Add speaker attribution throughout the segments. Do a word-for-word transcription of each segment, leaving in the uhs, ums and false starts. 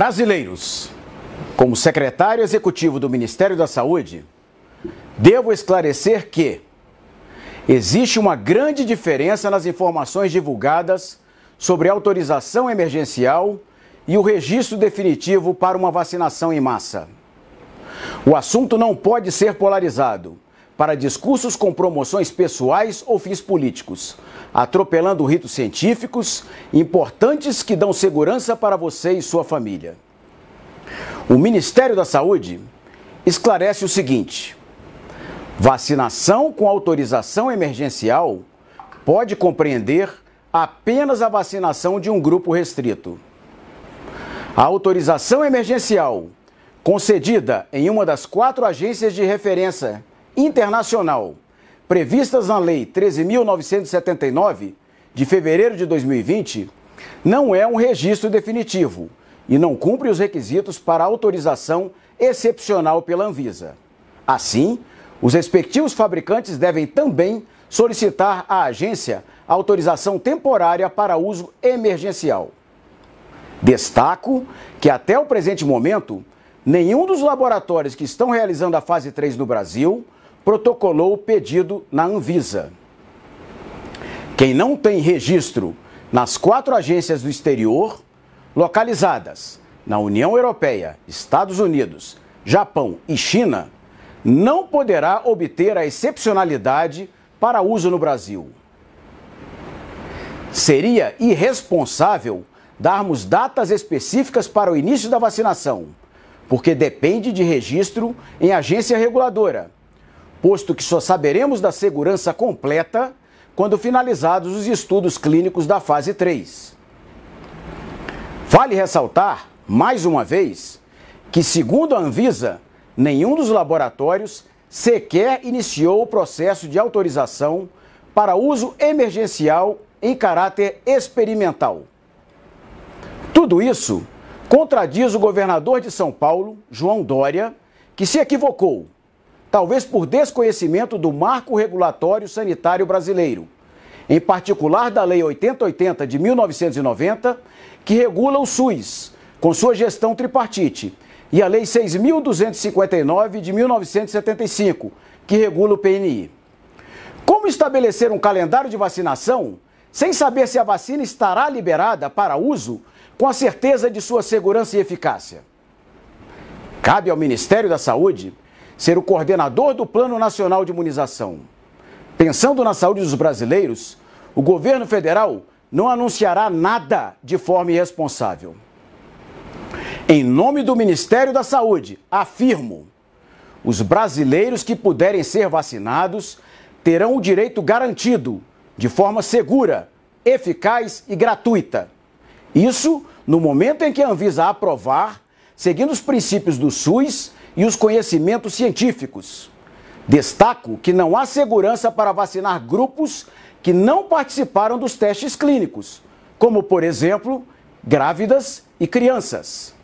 Speaker 1: Brasileiros, como secretário executivo do Ministério da Saúde, devo esclarecer que existe uma grande diferença nas informações divulgadas sobre autorização emergencial e o registro definitivo para uma vacinação em massa. O assunto não pode ser polarizado para discursos com promoções pessoais ou fins políticos, atropelando ritos científicos importantes que dão segurança para você e sua família. O Ministério da Saúde esclarece o seguinte: vacinação com autorização emergencial pode compreender apenas a vacinação de um grupo restrito. A autorização emergencial, concedida em uma das quatro agências de referência internacional previstas na Lei treze mil novecentos e setenta e nove, de fevereiro de dois mil e vinte, não é um registro definitivo e não cumpre os requisitos para autorização excepcional pela Anvisa. Assim, os respectivos fabricantes devem também solicitar à agência autorização temporária para uso emergencial. Destaco que, até o presente momento, nenhum dos laboratórios que estão realizando a fase três no Brasil protocolou o pedido na Anvisa. Quem não tem registro nas quatro agências do exterior, localizadas na União Europeia, Estados Unidos, Japão e China, não poderá obter a excepcionalidade para uso no Brasil. Seria irresponsável darmos datas específicas para o início da vacinação, porque depende de registro em agência reguladora, posto que só saberemos da segurança completa quando finalizados os estudos clínicos da fase três. Vale ressaltar, mais uma vez, que, segundo a Anvisa, nenhum dos laboratórios sequer iniciou o processo de autorização para uso emergencial em caráter experimental. Tudo isso contradiz o governador de São Paulo, João Dória, que se equivocou, talvez por desconhecimento do marco regulatório sanitário brasileiro, em particular da Lei oitenta e oitenta de mil novecentos e noventa, que regula o SUS, com sua gestão tripartite, e a Lei seis mil duzentos e cinquenta e nove de mil novecentos e setenta e cinco, que regula o P N I. Como estabelecer um calendário de vacinação sem saber se a vacina estará liberada para uso com a certeza de sua segurança e eficácia? Cabe ao Ministério da Saúde ser o coordenador do Plano Nacional de Imunização. Pensando na saúde dos brasileiros, o governo federal não anunciará nada de forma irresponsável. Em nome do Ministério da Saúde, afirmo: os brasileiros que puderem ser vacinados terão o direito garantido, de forma segura, eficaz e gratuita. Isso no momento em que a Anvisa aprovar, seguindo os princípios do SUS e os conhecimentos científicos. Destaco que não há segurança para vacinar grupos que não participaram dos testes clínicos, como, por exemplo, grávidas e crianças.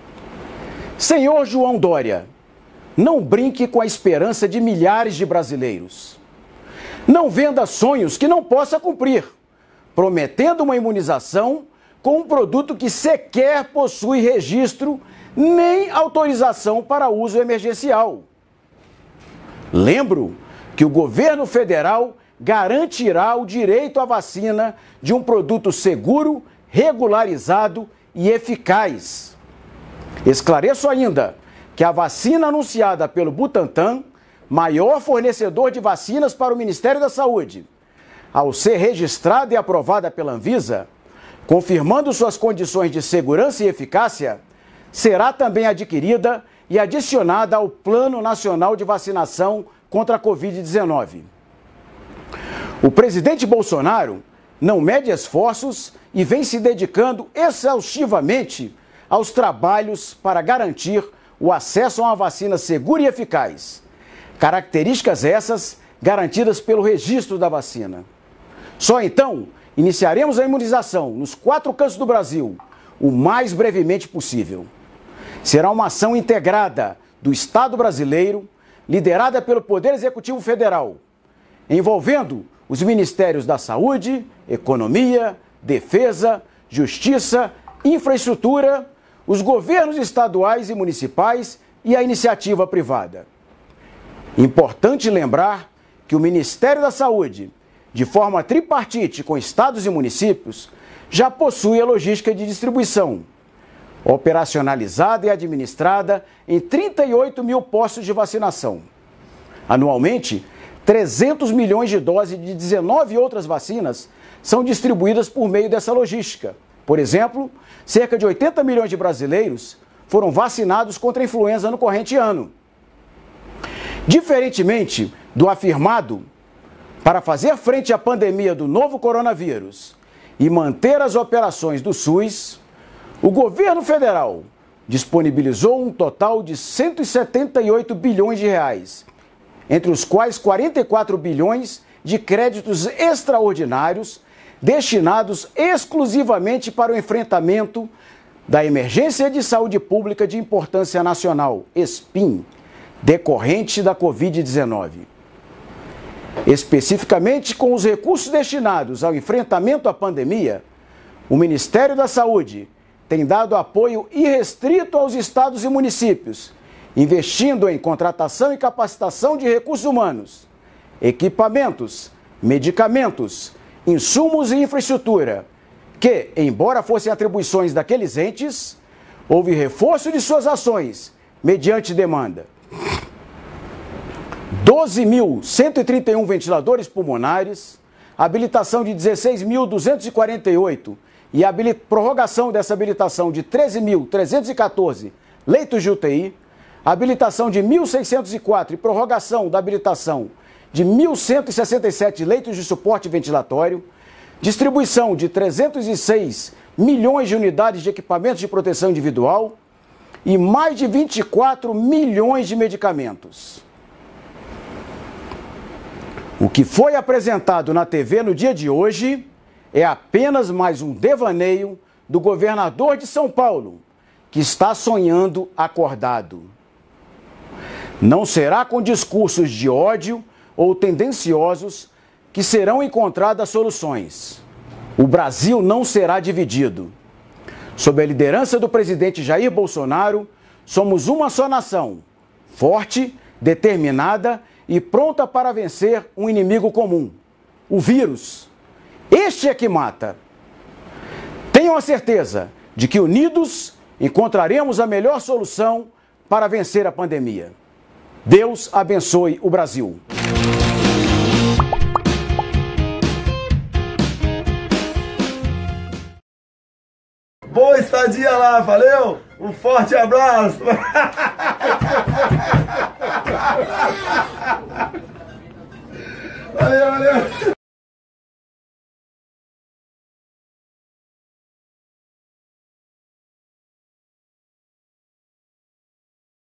Speaker 1: Senhor João Dória, não brinque com a esperança de milhares de brasileiros. Não venda sonhos que não possa cumprir, prometendo uma imunização com um produto que sequer possui registro nem autorização para uso emergencial. Lembro que o governo federal garantirá o direito à vacina de um produto seguro, regularizado e eficaz. Esclareço ainda que a vacina anunciada pelo Butantan, maior fornecedor de vacinas para o Ministério da Saúde, ao ser registrada e aprovada pela Anvisa, confirmando suas condições de segurança e eficácia, será também adquirida e adicionada ao Plano Nacional de Vacinação contra a covid dezenove. O presidente Bolsonaro não mede esforços e vem se dedicando exaustivamente aos trabalhos para garantir o acesso a uma vacina segura e eficaz. Características essas garantidas pelo registro da vacina. Só então iniciaremos a imunização nos quatro cantos do Brasil o mais brevemente possível. Será uma ação integrada do Estado brasileiro, liderada pelo Poder Executivo Federal, envolvendo os Ministérios da Saúde, Economia, Defesa, Justiça, Infraestrutura, os governos estaduais e municipais e a iniciativa privada. Importante lembrar que o Ministério da Saúde, de forma tripartite com estados e municípios, já possui a logística de distribuição, operacionalizada e administrada em trinta e oito mil postos de vacinação. Anualmente, trezentos milhões de doses de dezenove outras vacinas são distribuídas por meio dessa logística. Por exemplo, cerca de oitenta milhões de brasileiros foram vacinados contra a influenza no corrente ano. Diferentemente do afirmado, para fazer frente à pandemia do novo coronavírus e manter as operações do SUS, o governo federal disponibilizou um total de cento e setenta e oito bilhões de reais, entre os quais quarenta e quatro bilhões de créditos extraordinários destinados exclusivamente para o enfrentamento da emergência de saúde pública de importância nacional, ESPIN, decorrente da covid dezenove. Especificamente com os recursos destinados ao enfrentamento à pandemia, o Ministério da Saúde tem dado apoio irrestrito aos estados e municípios, investindo em contratação e capacitação de recursos humanos, equipamentos, medicamentos, insumos e infraestrutura, que, embora fossem atribuições daqueles entes, houve reforço de suas ações mediante demanda. doze mil cento e trinta e um ventiladores pulmonares, habilitação de dezesseis mil duzentos e quarenta e oito e a prorrogação dessa habilitação de treze mil trezentos e quatorze leitos de U T I, habilitação de mil seiscentos e quatro e prorrogação da habilitação de mil cento e sessenta e sete leitos de suporte ventilatório, distribuição de trezentos e seis milhões de unidades de equipamentos de proteção individual e mais de vinte e quatro milhões de medicamentos. O que foi apresentado na T V no dia de hoje é apenas mais um devaneio do governador de São Paulo, que está sonhando acordado. Não será com discursos de ódio ou tendenciosos que serão encontradas soluções. O Brasil não será dividido. Sob a liderança do presidente Jair Bolsonaro, somos uma só nação, forte, determinada e pronta para vencer um inimigo comum, o vírus. Este é que mata. Tenham a certeza de que unidos encontraremos a melhor solução para vencer a pandemia. Deus abençoe o Brasil.
Speaker 2: Boa estadia lá, valeu? Um forte abraço! Valeu, valeu!